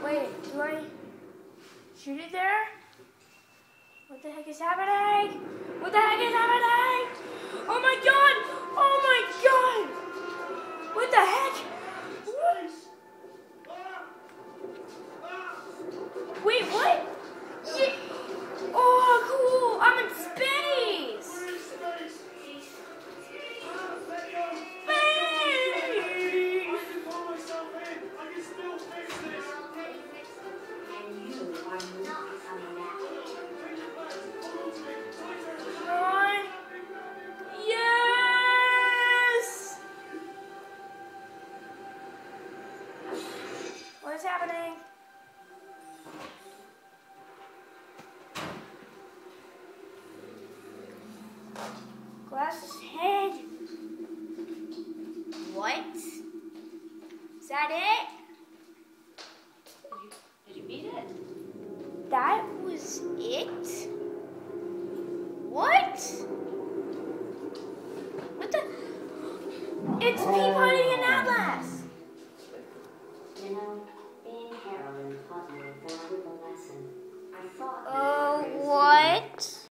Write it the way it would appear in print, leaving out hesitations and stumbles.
Wait, do I shoot it there? What the heck is happening? What the heck is happening? Oh my god! Oh my god! What the heck? Wait, what? Yeah. Oh, cool! I'm in space! Yes! What is happening? Glass's head. What? Is that it? Did you beat it? That was it? What? What the? It's Peabody and Atlas. You know, being Carolyn taught me a valuable lesson. I thought. What?